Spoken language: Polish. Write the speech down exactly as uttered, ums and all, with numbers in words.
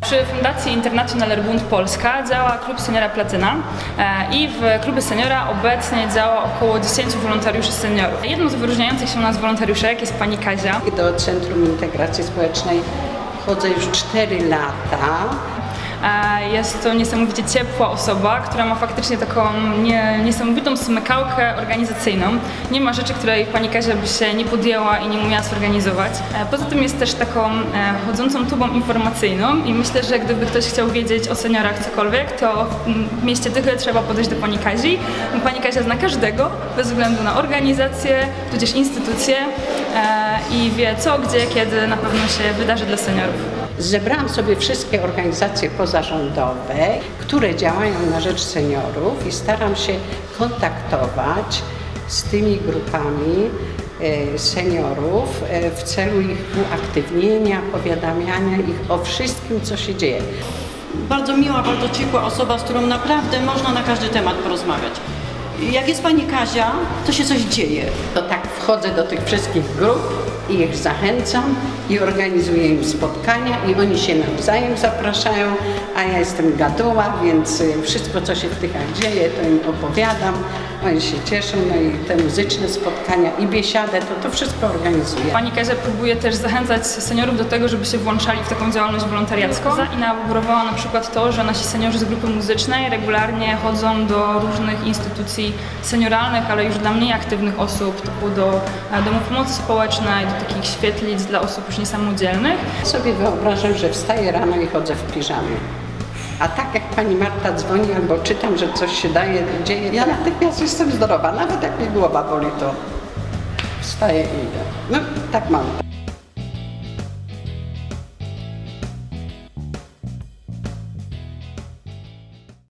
Przy Fundacji International Bund Polska działa Klub Seniora Platyna i w klubie seniora obecnie działa około dziesięciu wolontariuszy seniorów. Jedną z wyróżniających się u nas wolontariuszek jest pani Kazia. Do Centrum Integracji Społecznej chodzę już cztery lata. Jest to niesamowicie ciepła osoba, która ma faktycznie taką nie, niesamowitą smykałkę organizacyjną. Nie ma rzeczy, której pani Kazia by się nie podjęła i nie umiała zorganizować. Poza tym jest też taką chodzącą tubą informacyjną i myślę, że gdyby ktoś chciał wiedzieć o seniorach cokolwiek, to w mieście Tychy trzeba podejść do pani Kazi. Pani Kazia zna każdego, bez względu na organizację, tudzież instytucje i wie co, gdzie, kiedy na pewno się wydarzy dla seniorów. Zebrałam sobie wszystkie organizacje pozarządowe, które działają na rzecz seniorów i staram się kontaktować z tymi grupami seniorów w celu ich uaktywnienia, powiadamiania ich o wszystkim, co się dzieje. Bardzo miła, bardzo ciepła osoba, z którą naprawdę można na każdy temat porozmawiać. Jak jest pani Kazia, to się coś dzieje. To tak wchodzę do tych wszystkich grup i ich zachęcam i organizuję im spotkania i oni się nawzajem zapraszają, a ja jestem gaduła, więc wszystko, co się w Tychach dzieje, to im opowiadam, oni się cieszą, no i te muzyczne spotkania i biesiadę, to to wszystko organizuję. Pani Kazia próbuje też zachęcać seniorów do tego, żeby się włączali w taką działalność wolontariacką. Inaugurowała na przykład to, że nasi seniorzy z grupy muzycznej regularnie chodzą do różnych instytucji senioralnych, ale już dla mniej aktywnych osób, typu do domów pomocy społecznej, do takich świetlic dla osób już niesamodzielnych. Sobie wyobrażam, że wstaję rano i chodzę w piżamie. A tak jak pani Marta dzwoni albo czytam, że coś się daje, dzieje, ja natychmiast jestem zdrowa. Nawet jak mi głowa boli, to wstaję i idę. No tak mam.